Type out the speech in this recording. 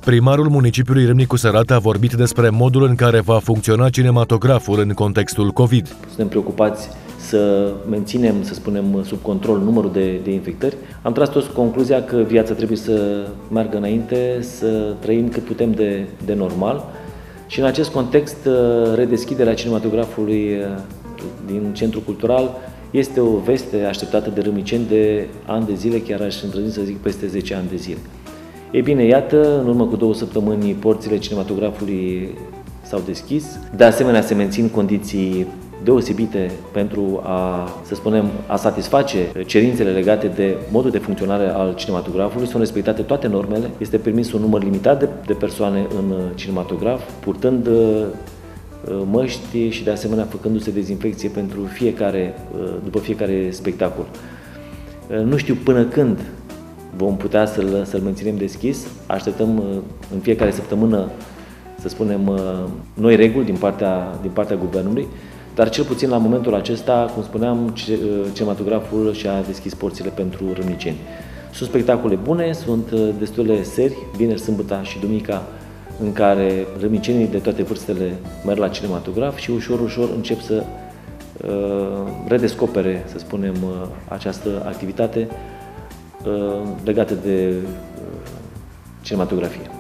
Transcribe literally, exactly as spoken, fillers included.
Primarul municipiului Râmnicu Sărat a vorbit despre modul în care va funcționa cinematograful în contextul COVID. Suntem preocupați să menținem, să spunem, sub control numărul de, de infectări. Am tras toți concluzia că viața trebuie să meargă înainte, să trăim cât putem de, de normal și în acest context redeschiderea cinematografului din Centrul Cultural este o veste așteptată de râmniceni de ani de zile, chiar aș îndrăzni să zic peste zece ani de zile. Ei bine, iată, în urmă cu două săptămâni porțile cinematografului s-au deschis. De asemenea, se mențin condiții deosebite pentru a, să spunem, a satisface cerințele legate de modul de funcționare al cinematografului. Sunt respectate toate normele. Este permis un număr limitat de, de persoane în cinematograf, purtând măști și de asemenea făcându-se dezinfecție pentru fiecare, după fiecare spectacol. Nu știu până când vom putea să-l, să-l menținem deschis. Așteptăm în fiecare săptămână, să spunem, noi reguli din partea, din partea guvernului, dar cel puțin la momentul acesta, cum spuneam, cinematograful și-a deschis porțile pentru râmniceni. Sunt spectacole bune, sunt destule seri, vineri, sâmbătă și duminica, în care râmnicenii de toate vârstele merg la cinematograf și ușor, ușor încep să uh, redescopere, să spunem, uh, această activitate uh, legată de uh, cinematografie.